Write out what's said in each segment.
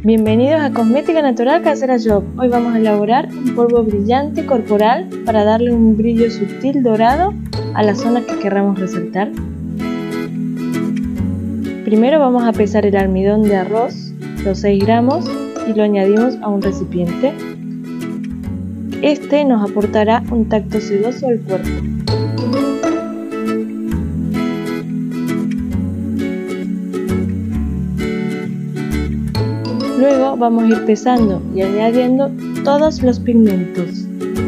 Bienvenidos a Cosmética Natural Casera Shop. Hoy vamos a elaborar un polvo brillante corporal para darle un brillo sutil dorado a las zonas que querramos resaltar. Primero vamos a pesar el almidón de arroz, los 6 gramos, y lo añadimos a un recipiente. Este nos aportará un tacto sedoso al cuerpo. Luego vamos a ir pesando y añadiendo todos los pigmentos.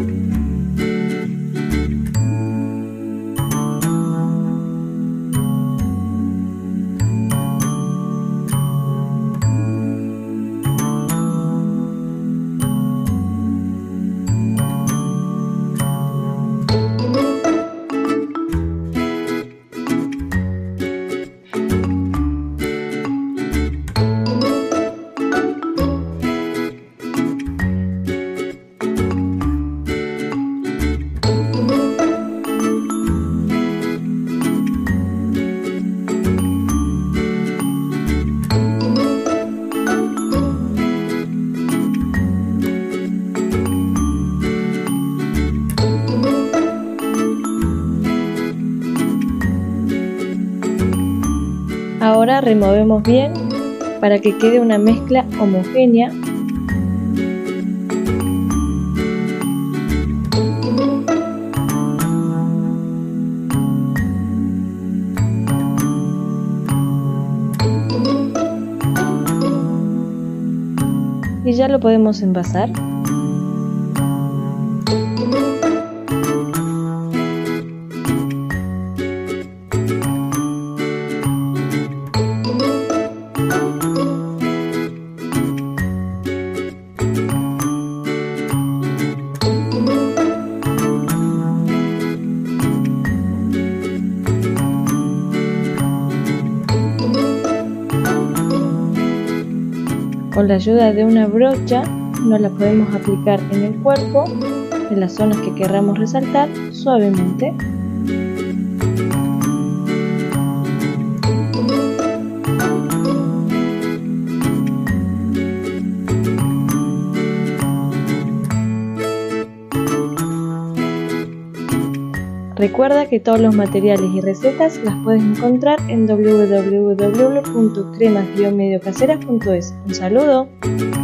Ahora removemos bien para que quede una mezcla homogénea. Y ya lo podemos envasar. Con la ayuda de una brocha nos la podemos aplicar en el cuerpo, en las zonas que querramos resaltar, suavemente. Recuerda que todos los materiales y recetas las puedes encontrar en www.cremas-mediocaseras.es. Un saludo.